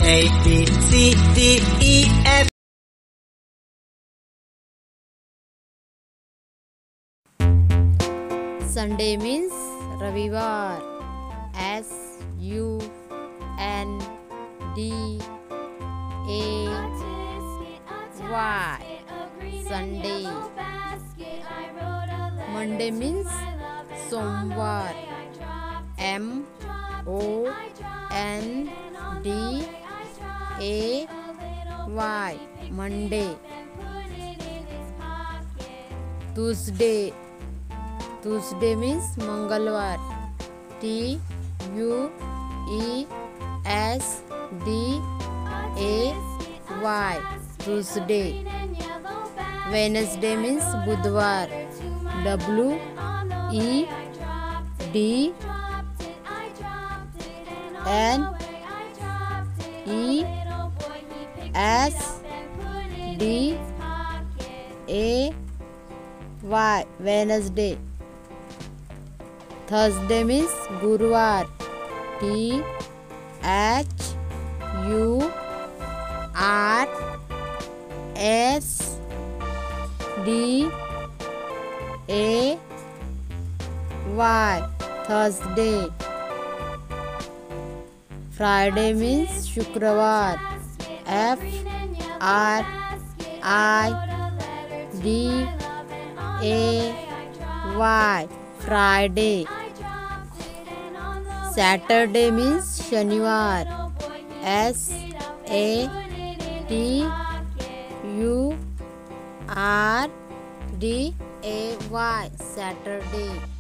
A, B, C, D, E, F. Sunday means Ravivar. S U N D A Y. Sunday. Monday means Somvar. M O N D A Y. Monday. Tuesday. Tuesday means Mangalwar. T U E S D A Y. Tuesday. Wednesday means Budwar. W E D N E S D A Y. Wednesday. Thursday means Gurwar. T H U R S D A Y. Thursday. Friday means Shukrawar. F R I D A Y. Friday. Saturday means Shaniwar. S A T U R D A Y. Saturday.